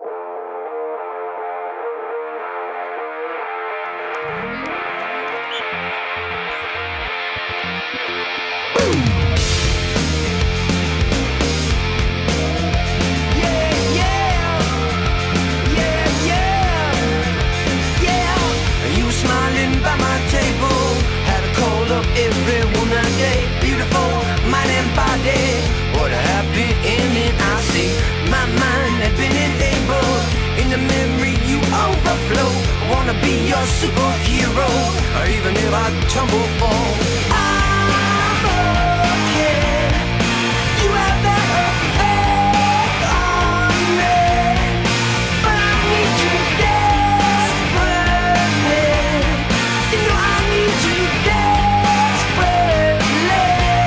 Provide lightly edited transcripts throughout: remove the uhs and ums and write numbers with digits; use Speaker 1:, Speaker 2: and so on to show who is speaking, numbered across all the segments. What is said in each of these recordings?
Speaker 1: Everyone that day, beautiful mind and body. What a happy ending I see. My mind had been enabled. In the memory you overflow. I wanna be your superhero, or even if I tumble fall, I'm okay. You have that effect on me, but I need you desperately. You know I need you desperately.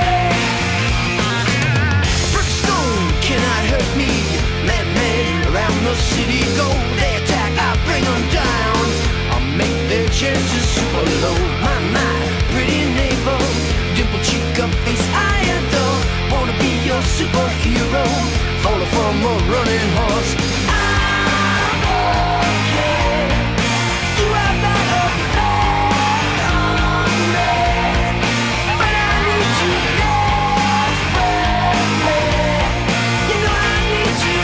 Speaker 1: Around the city go, they attack, I bring them down. I'll make their chances super low. My pretty neighbor, dimple cheek, a face I adore. Wanna be your superhero, falling from a running horse. I'm okay. You have that effect on me, but I need you desperately. You know I need you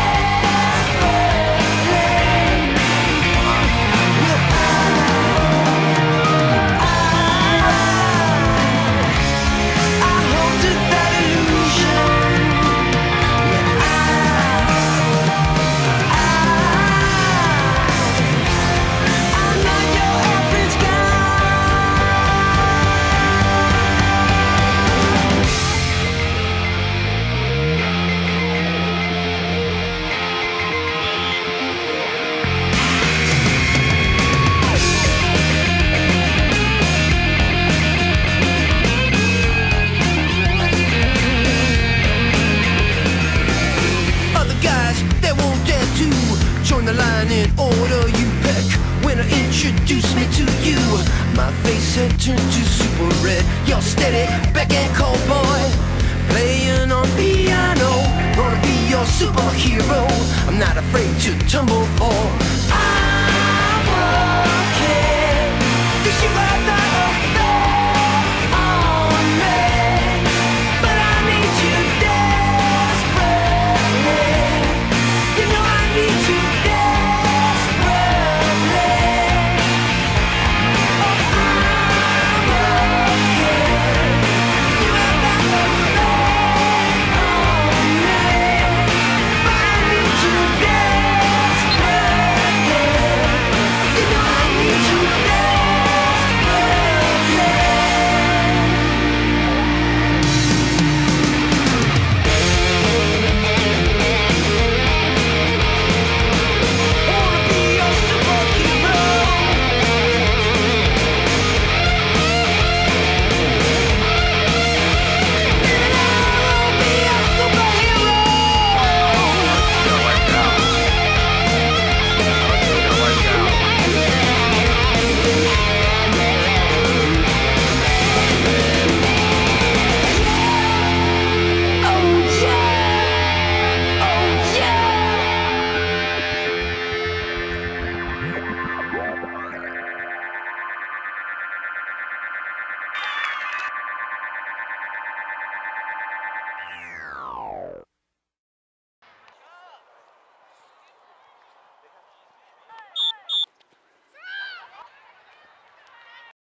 Speaker 1: the line in order you peck. When I introduce me to you, my face had turned to super red. You're steady, back and cold boy, playing on piano. Wanna be your superhero, I'm not afraid to tumble fall. I'm okay, 'cause you